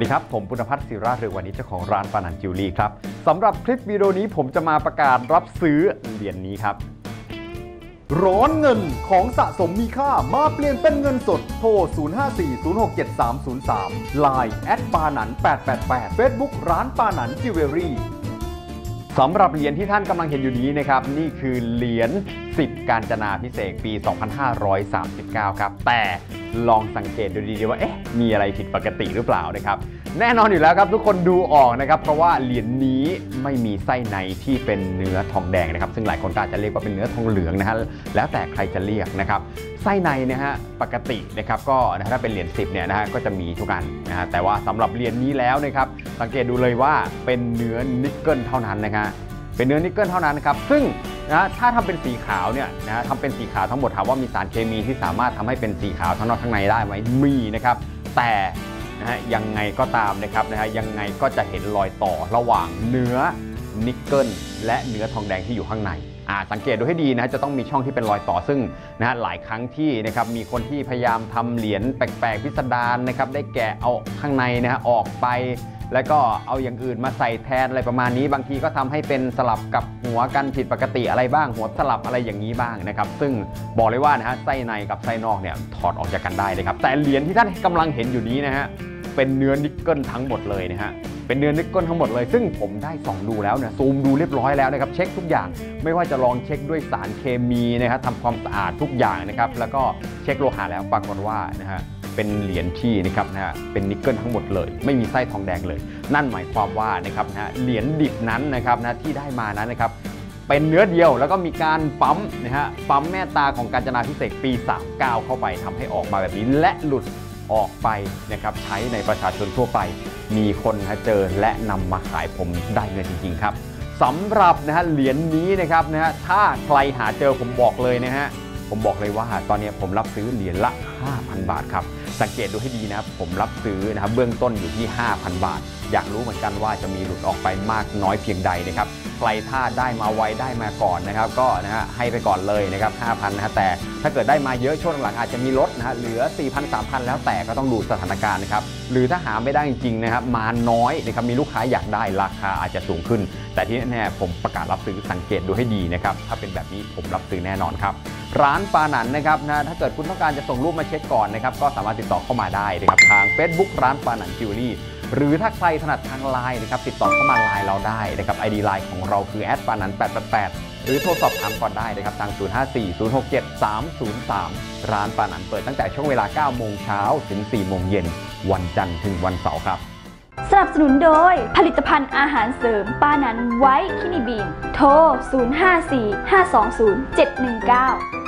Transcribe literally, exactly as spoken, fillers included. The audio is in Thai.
สดีครับผมปุณพัฒน์ศิราเรืองวันนี้เจ้าของร้านปานันจิวเวลรี่ครับสำหรับคลิปวิดีโอนี้ผมจะมาประกาศรับซื้อเหรียญ นี้ครับร้อนเงินของสะสมมีค่ามาเปลี่ยนเป็นเงินสดโทร ศูนย์ ห้า สี่ ศูนย์ หก เจ็ด สาม ศูนย์ สาม ไลน์ แอท ปานัน แปด แปด แปด เฟซบุ๊ก ร้านปานันจิวเวลรี่สำหรับเหรียญที่ท่านกำลังเห็นอยู่นี้นะครับนี่คือเหรียญสิบกาญจนาภิเษกปี สองพันห้าร้อยสามสิบเก้า ครับแต่ลองสังเกตดูดีๆว่าเอ๊ะมีอะไรผิดปกติหรือเปล่านะครับแน่นอนอยู่แล้วครับทุกคนดูออกนะครับเพราะว่าเหรียญ นี้ไม่มีไส้ในที่เป็นเนื้อทองแดงนะครับซึ่งหลายคนอาจจะเรียกว่าเป็นเนื้อทองเหลืองนะฮะแล้วแต่ใครจะเรียกนะครับไส้ในนะฮะปกตินะครับก็ถ้าเป็นเหรียญสิบเนี่ยนะฮะก็จะมีทุกอันนะฮะแต่ว่าสำหรับเหรียญ นี้แล้วนะครับสังเกตดูเลยว่าเป็นเนื้อนิกเกิลเท่านั้นนะฮะเป็นเนื้อนิกเกิลเท่านั้นนะครับซึ่งนะถ้าทำเป็นสีขาวเนี่ยนะทำเป็นสีขาวทั้งหมดถามว่ามีสารเคมีที่สามารถทำให้เป็นสีขาวทั้งนอกทั้งในได้ไหมมีนะครับแต่นะฮะยังไงก็ตามนะครับนะฮะยังไงก็จะเห็นรอยต่อระหว่างเนื้อนิกเกิลและเนื้อทองแดงที่อยู่ข้างในอ่าสังเกตดูให้ดีนะจะต้องมีช่องที่เป็นรอยต่อซึ่งนะฮะหลายครั้งที่นะครับมีคนที่พยายามทำเหรียญแปลกๆพิสดารนะครับได้แกะเอาข้างในนะฮะออกไปแล้วก็เอาอย่างอื่นมาใส่แทนอะไรประมาณนี้บางทีก็ทำให้เป็นสลับกับหัวกันผิดปกติอะไรบ้างหัวสลับอะไรอย่างนี้บ้างนะครับซึ่งบอกเลยว่านะฮะไส้ในกับไส้นอกเนี่ยถอดออกจากกันได้นะครับแต่เหรียญที่ท่านกำลังเห็นอยู่นี้นะฮะเป็นเนื้อนิกเกิลทั้งหมดเลยนะฮะเป็นเนื้อนิกเกิลทั้งหมดเลยซึ่งผมได้ส่องดูแล้วเนี่ยซูมดูเรียบร้อยแล้วนะครับเช็คทุกอย่างไม่ว่าจะลองเช็คด้วยสารเคมีนะครับทำความสะอาดทุกอย่างนะครับแล้วก็เช็คโลหะแล้วปรากฏว่านะฮะเป็นเหรียญที่นะครับนะฮะเป็นนิกเกิลทั้งหมดเลยไม่มีไส้ทองแดงเลยนั่นหมายความว่านะครับนะฮะเหรียญดิบนั้นนะครับนะที่ได้มานั้นนะครับเป็นเนื้อเดียวแล้วก็มีการปั๊มนะฮะปั๊มแม่ตาของกาญจนาภิเษกปีสามสิบเก้าเข้าไปทำให้ออกมาแบบนี้และหลุดออกไปนะครับใช้ในประชาชนทั่วไปมีคนนะเจอและนำมาขายผมได้เงินจริงๆครับสำหรับนะฮะเหรียญ นี้นะครับนะฮะถ้าใครหาเจอผมบอกเลยนะฮะผมบอกเลยว่าตอนนี้ผมรับซื้อเหรียญละ ห้าพัน บาทครับสังเกตดูให้ดีนะครับผมรับซื้อนะครับเบื้องต้นอยู่ที่ ห้าพัน บาทอยากรู้เหมือนกันว่าจะมีหลุดออกไปมากน้อยเพียงใดนะครับใครถ้าได้มาไวได้มาก่อนนะครับก็นะฮะให้ไปก่อนเลยนะครับ ห้าพัน นะฮะแต่ถ้าเกิดได้มาเยอะช่วงหลังอาจจะมีลดนะฮะเหลือ สี่พัน สามพัน แล้วแต่ก็ต้องดูสถานการณ์นะครับหรือถ้าหาไม่ได้จริงๆนะครับมาน้อยนะครับมีลูกค้าอยากได้ราคาอาจจะสูงขึ้นแต่ที่แน่ๆผมประกาศรับซื้อสังเกตดูให้ดีนะครับถ้าเป็นแบบนี้ผมรับซื้อแน่นอนครับร้านปานันนะครับนะถ้าเกิดคุณต้องการจะส่งรูปมาเช็คก่อนนะครับก็สามารถติดต่อเข้ามาได้นะครับทาง Facebook ร้านปานันจิวเวลรี่หรือถ้าใครถนัดทางไลน์นะครับติดต่อเข้ามาไลน์เราได้นะครับ ไอ ดี ไลน์ของเราคือแอดปานันแปดแปดแปดหรือโทรสอบถามก่อนได้นะครับทาง ศูนย์ ห้า สี่ ศูนย์ หก เจ็ด สาม ศูนย์ สาม ร้านปานันเปิดตั้งแต่ช่วงเวลา เก้าโมงเช้าถึง สี่โมงเย็นวันจันทร์ถึงวันเสาร์ครับสนับสนุนโดยผลิตภัณฑ์อาหารเสริมปานันไวท์คินิบีนโทร ศูนย์ ห้า สี่ ห้า สอง ศูนย์ เจ็ด หนึ่ง เก้า